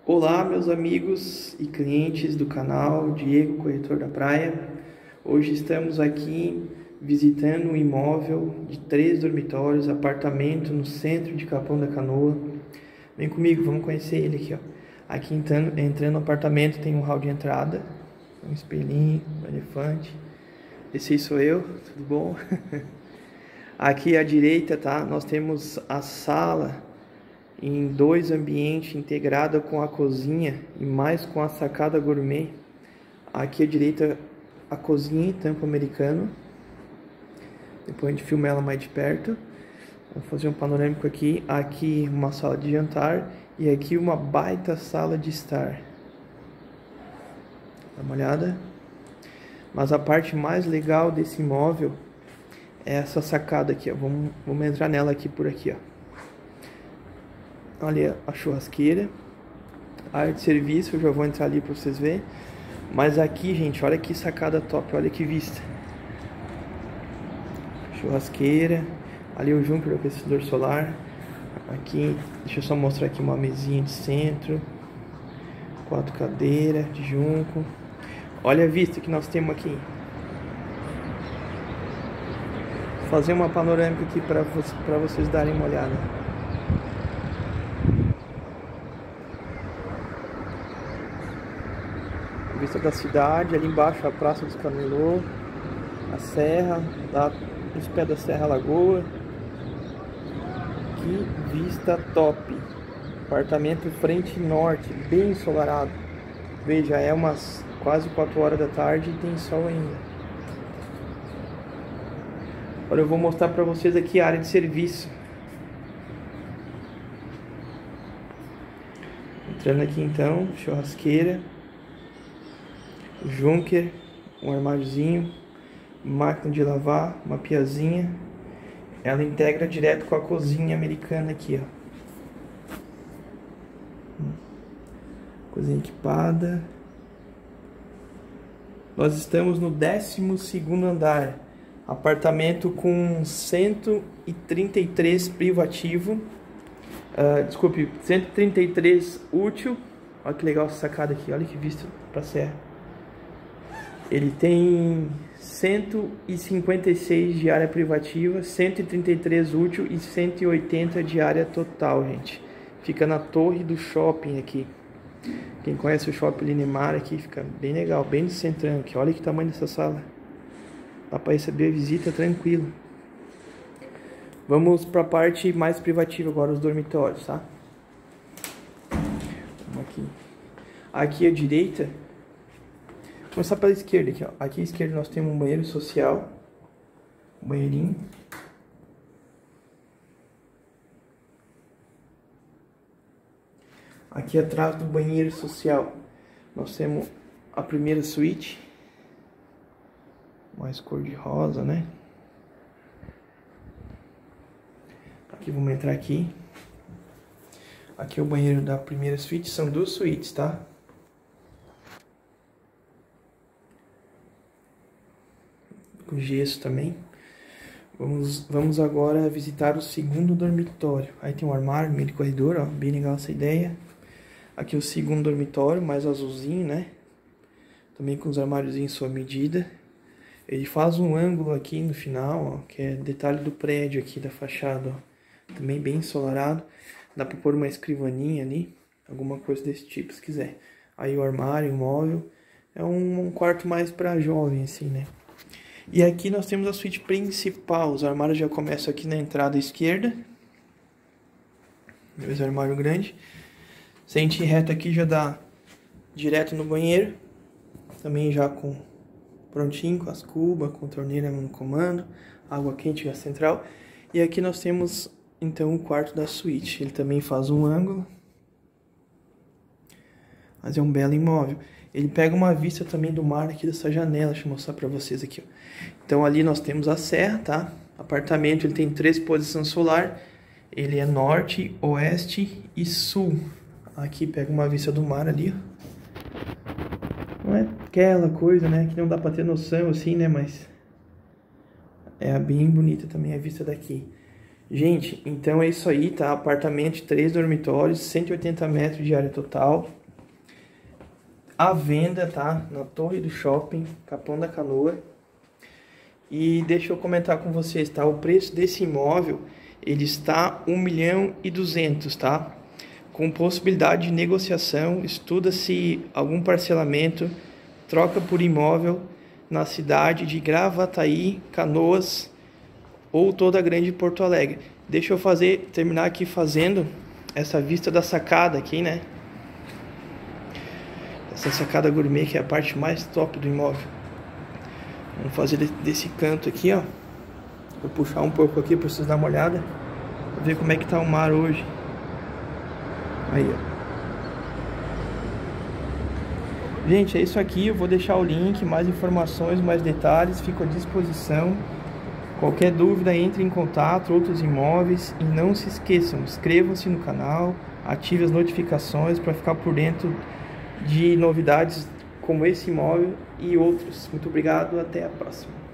Olá, meus amigos e clientes do canal Diego Corretor da Praia. Hoje estamos aqui visitando um imóvel de 3 dormitórios, apartamento no centro de Capão da Canoa. Vem comigo, vamos conhecer ele aqui, ó. Aqui entrando no apartamento tem um hall de entrada, um espelhinho, um elefante. Esse aí sou eu, tudo bom? Aqui à direita, tá? Nós temos a sala em 2 ambientes, integrada com a cozinha e mais com a sacada gourmet. Aqui à direita a cozinha, tampo americano. Depois a gente filma ela mais de perto. Vamos fazer um panorâmico aqui. Aqui uma sala de jantar e aqui uma baita sala de estar. Dá uma olhada. Mas a parte mais legal desse imóvel é essa sacada aqui, ó. Vamos entrar nela aqui por aqui, ó. Olha a churrasqueira, a área de serviço, eu já vou entrar ali para vocês verem. Mas aqui, gente, olha que sacada top, olha que vista. Churrasqueira, ali o junco do aquecedor solar. Aqui, deixa eu só mostrar aqui uma mesinha de centro, 4 cadeiras de junco. Olha a vista que nós temos aqui. Vou fazer uma panorâmica aqui para vocês darem uma olhada. Vista da cidade, ali embaixo a Praça dos Camelô, a serra, lá nos pés da Serra Lagoa. Que vista top! Apartamento frente norte, bem ensolarado. Veja, é umas quase 4 horas da tarde e tem sol ainda. Agora eu vou mostrar para vocês aqui a área de serviço. Entrando aqui então, churrasqueira, junker, um armáriozinho, máquina de lavar, uma piazinha. Ela integra direto com a cozinha americana aqui, ó. Cozinha equipada. Nós estamos no 12º andar. Apartamento com 133 privativo. Desculpe, 133 útil. Olha que legal essa sacada aqui, olha que vista pra serra. Ele tem 156 de área privativa, 133 útil e 180 de área total, gente. Fica na torre do shopping aqui. Quem conhece o shopping Linimar aqui, fica bem legal, bem no centrão aqui. Olha que tamanho dessa sala. Dá para receber visita tranquilo. Vamos para a parte mais privativa agora, os dormitórios, tá? Vamos aqui. Aqui à direita. Vou começar pela esquerda aqui, ó. Aqui à esquerda nós temos um banheiro social. Um banheirinho. Aqui atrás do banheiro social nós temos a primeira suíte. Mais cor de rosa, né? Aqui, vamos entrar aqui. Aqui é o banheiro da primeira suíte. São 2 suítes, tá? Com gesso também. Vamos agora visitar o 2º dormitório. Aí tem um armário, meio de corredor, ó. Bem legal essa ideia. Aqui o 2º dormitório, mais azulzinho, né? Também com os armáriozinhos sua medida. Ele faz um ângulo aqui no final, ó, que é detalhe do prédio aqui, da fachada, ó. Também bem ensolarado. Dá pra pôr uma escrivaninha ali, alguma coisa desse tipo, se quiser. Aí o armário, o móvel. É um quarto mais pra jovem, assim, né? E aqui nós temos a suíte principal. Os armários já começam aqui na entrada esquerda. 2 armários grandes. Se a gente ir reto aqui, já dá direto no banheiro. Também já com prontinho, com as cubas, com torneira no comando. Água quente, gás central. E aqui nós temos, então, o quarto da suíte. Ele também faz um ângulo. Mas é um belo imóvel. Ele pega uma vista também do mar aqui dessa janela. Deixa eu mostrar pra vocês aqui, ó. Então ali nós temos a serra, tá? Apartamento, ele tem 3 posições solar. Ele é norte, oeste e sul. Aqui pega uma vista do mar ali, ó. Não é aquela coisa, né? Que não dá pra ter noção assim, né? Mas é bem bonita também a vista daqui. Gente, então é isso aí, tá? Apartamento de 3 dormitórios, 180 metros de área total. à venda, tá? Na Torre do Shopping, Capão da Canoa. E deixa eu comentar com vocês, tá? O preço desse imóvel, ele está 1.200.000, tá? Com possibilidade de negociação, estuda-se algum parcelamento, troca por imóvel na cidade de Gravataí, Canoas ou toda a grande Porto Alegre. Deixa eu terminar aqui fazendo essa vista da sacada aqui, né? Essa sacada gourmet, que é a parte mais top do imóvel. Vamos fazer desse canto aqui, ó. Vou puxar um pouco aqui para vocês darem uma olhada. Ver como é que tá o mar hoje. Aí, ó. Gente, é isso aqui. Eu vou deixar o link, mais informações, mais detalhes. Fico à disposição. Qualquer dúvida, entre em contato, outros imóveis. E não se esqueçam, inscrevam-se no canal, ative as notificações para ficar por dentro de novidades como esse imóvel e outros. Muito obrigado, até a próxima.